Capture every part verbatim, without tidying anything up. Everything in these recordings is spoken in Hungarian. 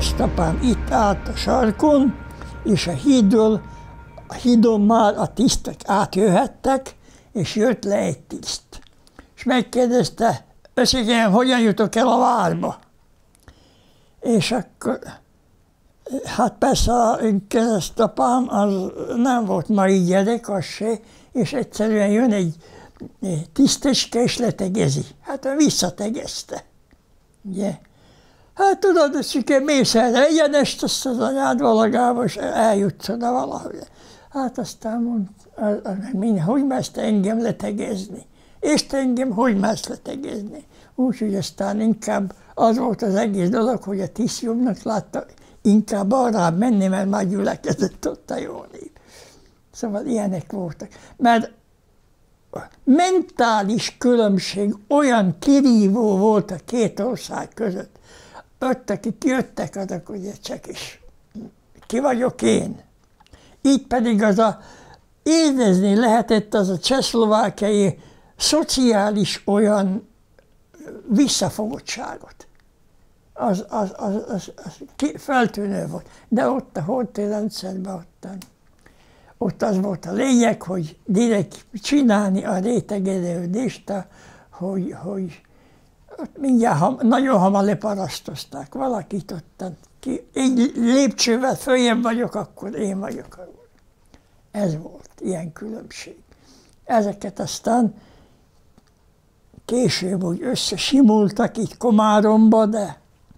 keresztapám itt állt a sarkon, és a hídról, a hídon már a tisztek átjöhettek, és jött le egy tiszt. És megkérdezte, öcsikém, hogyan jutok el a várba? És akkor, hát persze a keresztapám az nem volt mai gyerek, az se, és egyszerűen jön egy tisztecske, és letegezi. Hát ő visszategezte. Ugye? Hát tudod, öcsikém, mész erre egyenest, azt az anyád valagába, és eljutsz oda valahogy. Hát aztán mondta, hogy mersz te engem letegezni? És te engem hogy mersz letegezni? Úgyhogy aztán inkább az volt az egész dolog, hogy a tiszt jobbnak látta, inkább arrább menni, mert már gyülekezett ott a jó nép. Szóval ilyenek voltak. Mert mentális különbség olyan kirívó volt a két ország között. Ott, akik jöttek, azok ugye csak is. Ki vagyok én? Így pedig az a, érezni lehetett az a csehszlovákiai szociális olyan visszafogottságot. Az, az, az, az, az feltűnő volt. De ott a holti rendszerben, ottan, ott az volt a lényeg, hogy direkt csinálni a rétegedődést, hogy, hogy ott mindjárt ham, nagyon hamar leparasztozták valakit ottan. Ki, egy lépcsővel följebb vagyok, akkor én vagyok. Ez volt, ilyen különbség. Ezeket aztán később úgy összesimultak itt Komáromba, de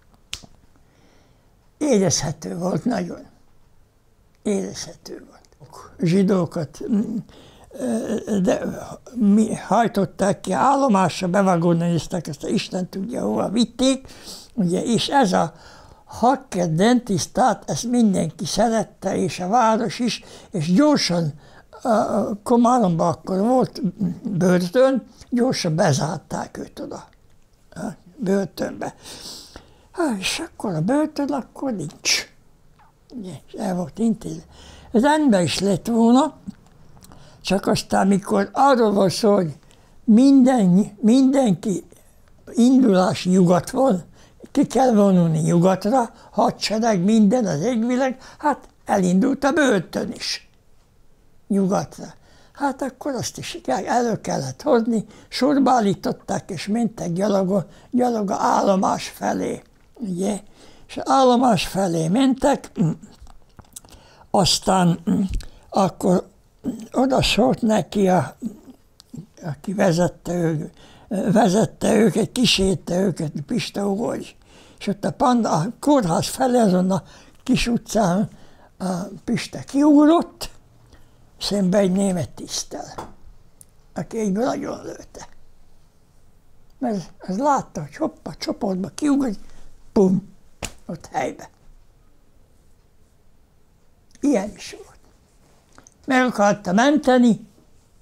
érezhető volt nagyon. Érezhető volt. Zsidókat de mi hajtották ki állomásra, bevagonizták, ezt Isten tudja, hova vitték, ugye, és ez a Hacker dentisztát, ezt mindenki szerette, és a város is, és gyorsan Komáromban akkor volt börtön, gyorsan bezárták őt oda, a börtönbe. Hát, és akkor a börtön, akkor nincs. Ugye, és el volt intézve. Rendben is lett volna, csak aztán, mikor arról volt szó, hogy minden, mindenki indulás nyugat van, ki kell vonulni nyugatra, hadsereg, minden az égvileg, hát elindult a börtön is nyugatra. Hát akkor azt is elő kellett hozni, sorba állították, és mentek gyalog, gyalog a állomás felé. Ugye? És állomás felé mentek, aztán akkor oda szólt neki, a, aki vezette, ő, vezette őket, kísérte őket, Pista Ugorgy. És ott a, Panda, a kórház felé, azon a kis utcán a Pista kiugrott, szembe egy német tiszttel, aki egyből nagyon lőtte. Mert az látta, hogy hopp, a csoportba kiugrott, pum, ott helybe. Ilyen is volt. Meg akarta menteni,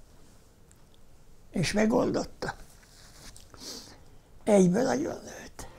és megoldotta. Egyből nagyon lőtt.